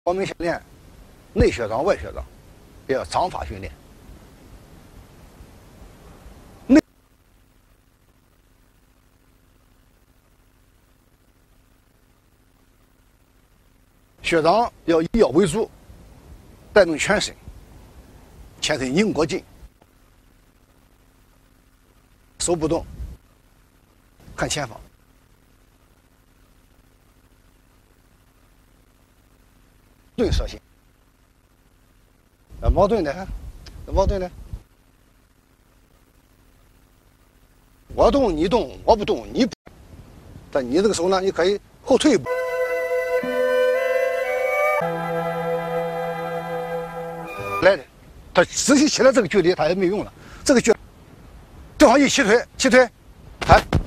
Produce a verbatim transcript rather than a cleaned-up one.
报名训练，内学长、外学长，也要章法训练。内学长要以腰为主，带动全身，全身拧过劲，手不动，看前方。 盾射线，啊，矛盾的，矛盾的。我动你动，我不动你不。但你这个手呢，你可以后退一步。来的，他仔细起来这个距离他也没用了，这个距，正好一起腿，起腿，弹。